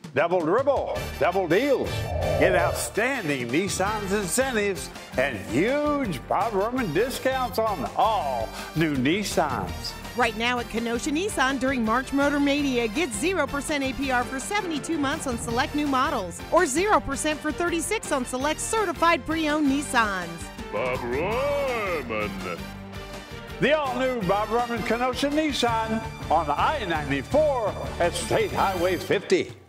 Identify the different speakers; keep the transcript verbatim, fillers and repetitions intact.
Speaker 1: double dribble, double deals. Get outstanding Nissan's incentives and huge Bob Rohrman discounts on all new Nissans.
Speaker 2: Right now at Kenosha Nissan during March Motor Mania, get zero percent A P R for seventy-two months on select new models or zero percent for thirty-six on select certified pre-owned Nissans.
Speaker 3: Bob Rohrman.
Speaker 1: The all-new Bob Rohrman Kenosha Nissan on I ninety-four at State Highway fifty.